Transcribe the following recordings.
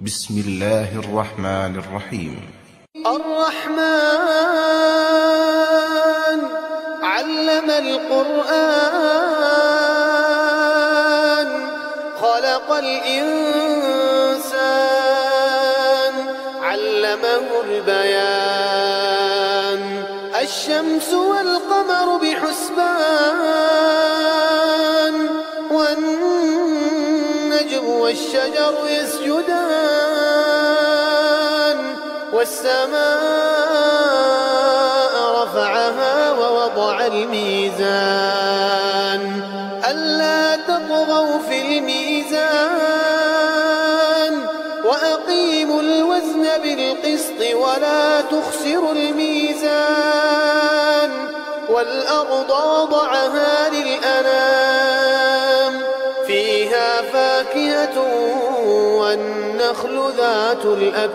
بسم الله الرحمن الرحيم. الرحمن علم القرآن خلق الإنسان علمه البيان الشمس والقمر بحسبان والنجم والشجر يسجدان والسماء رفعها ووضع الميزان ألا تطغوا في الميزان وأقيموا الوزن بالقسط ولا تخسروا الميزان والأرض وضعها للأنام فيها فاكهة والنخل ذات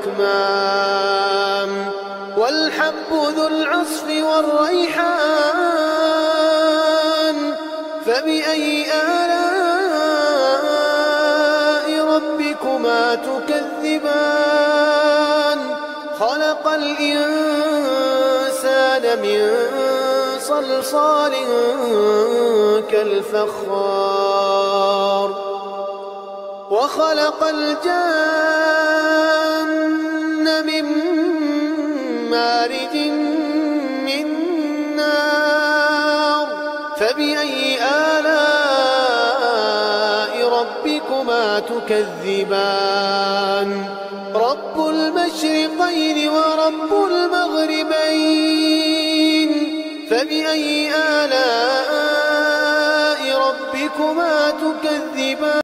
الأكمام والحب ذو العصف والريحان فبأي آلاء ربكما تكذبان خلق الإنسان من صلصال كالفخار وخلق الجن من مارج من نار فبأي آلاء ربكما تكذبان رب المشرقين ورب المغربين فبأي آلاء ربكما تكذبان